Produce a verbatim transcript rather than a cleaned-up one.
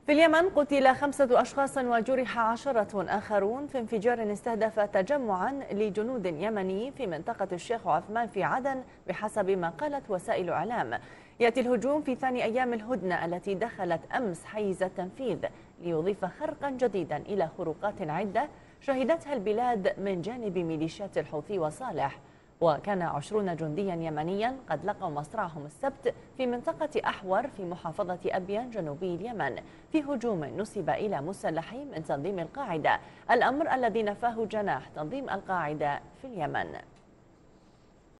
في اليمن قتل خمسة أشخاص وجرح عشرة آخرون في انفجار استهدف تجمعا لجنود يمني في منطقة الشيخ عثمان في عدن بحسب ما قالت وسائل إعلام. يأتي الهجوم في ثاني أيام الهدنة التي دخلت أمس حيز التنفيذ ليضيف خرقا جديدا إلى خروقات عدة شهدتها البلاد من جانب ميليشيات الحوثي وصالح. وكان عشرون جنديا يمنيا قد لقوا مصرعهم السبت في منطقة أحور في محافظة أبيان جنوبي اليمن في هجوم نسب إلى مسلحين من تنظيم القاعدة، الأمر الذي نفاه جناح تنظيم القاعدة في اليمن.